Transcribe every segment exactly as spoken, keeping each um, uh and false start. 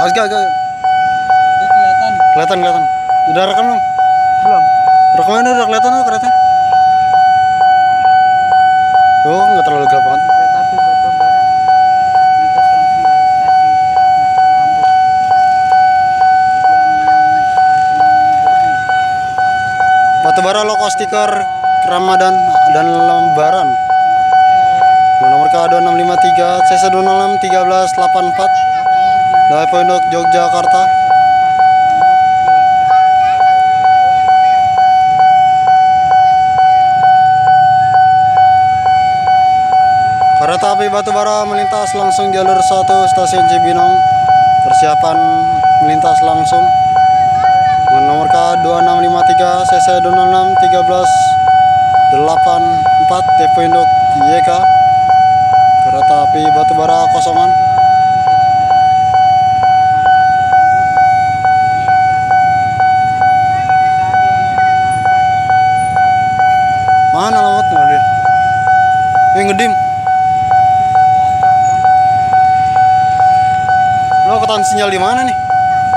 Agak agak. Dia kelihatan. Kelihatan kelihatan. Udah rekam belum? Belum. Rekamannya udah kelihatan tuh keretanya. Oh, nggak terlalu gelap banget. Kereta api Batu Bara. Lintas langsung dari stasiun Mambuk. Batubara Loko stiker Ramadan dan Lembaran. Nomor K dua enam lima tiga C C dua nol enam tiga belas delapan empat dari Pondok Yogyakarta. Kereta api Batubara melintas langsung jalur satu stasiun Cibinong. Persiapan melintas langsung. Nomor K dua enam lima tiga C C dua nol enam tiga belas delapan empat Depo Induk Y K. Kereta api Batubara kosongan. Mana alamatnya dia? Ini ngedim. Lo ketahuan sinyal di mana nih?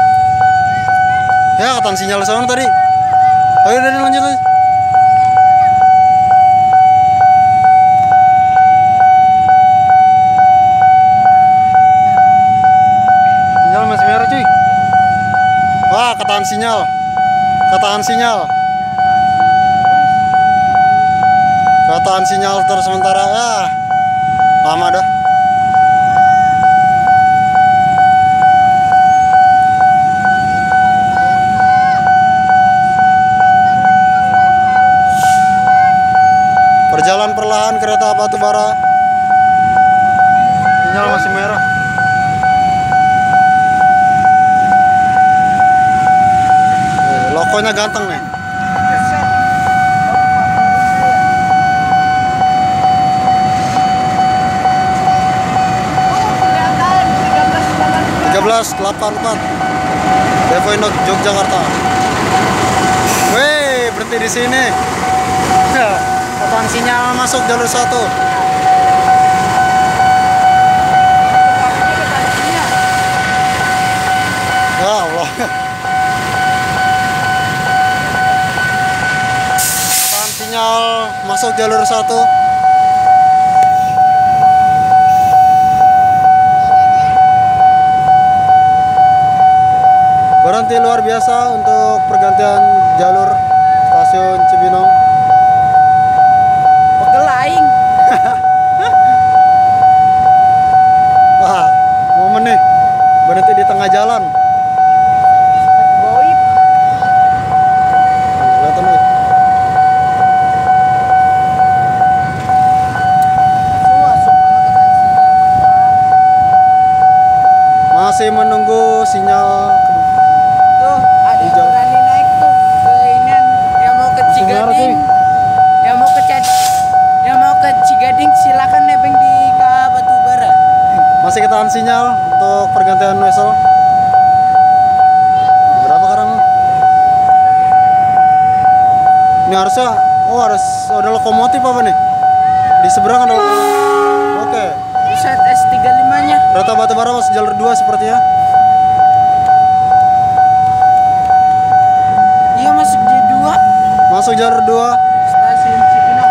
Ya, ketahuan sinyal sana tadi. Ayo udah lanjut aja. Sinyal masih merah cuy. Wah, ketahuan sinyal. Ketahuan sinyal. Ketahuan sinyal terus sementara ya. Lama dah. Berjalan perlahan kereta Batubara. Sinyal masih merah. Eh, lokonya ganteng nih. tiga belas delapan empat Depo Induk Yogyakarta. Weh, berhenti di sini. Ketahuan sinyal masuk jalur satu. Ya Allah. Ketahuan sinyal masuk jalur satu. Berhenti luar biasa untuk pergantian jalur stasiun Cibinong. Pegelaing. Wah, momen nih berhenti di tengah jalan. Boip. Kelihatan nih. Masih menunggu sinyal. Tuh, ada yang berani naik tuh ke inian yang mau ke Cigading. Yang mau ke Cad yang mau ke Cigading silakan nebeng di K Batubara. Masih ketahuan sinyal untuk pergantian wesel. Berapa sekarang? Ini harusnya, oh harus ada lokomotif apa nih? Di seberang ada lokomotif. Oke. Set S tiga puluh lima nya. Kereta Batubara masuk jalur dua sepertinya. Iya masuk J dua. Masuk jalur dua. Stasiun Cibinong.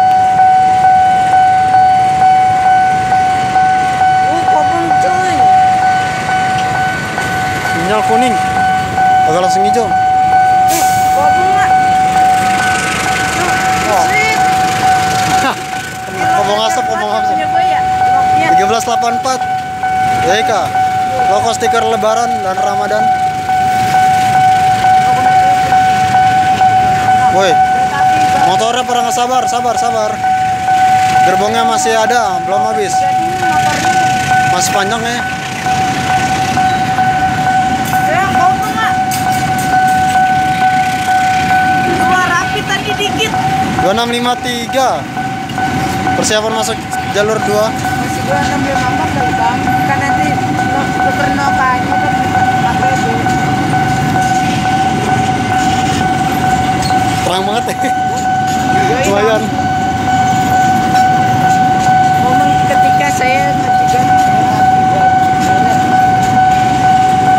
Uh, kopong cuy. Sinyal kuning. Agak langsung hijau. Eh, kopong nggak? Wah. Sip. Ngomong asap, ngomong asap. Punya gue ya. Loknya. tiga belas delapan empat Y K. Loko stiker Lebaran dan Ramadan. Woi, Kereta api Batu motornya pada nggak sabar, sabar, sabar. Gerbongnya masih ada, belum habis. Jadi motornya. Masih panjang ya. Ya, kopong nggak? Keluar rapi tadi dikit. dua enam lima tiga Persiapan masuk jalur dua. Masih gua ngambil mampak kali bang. Kan nanti tuker nokanya kan A P B. Terang banget ya. Yoi, Lumayan. Bang. Momen ketika saya menjaga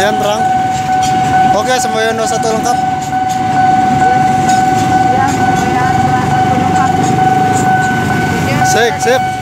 lumayan terang. Oke, semboyan dua satu lengkap. Ya, saya satu lengkap. Sip, sip.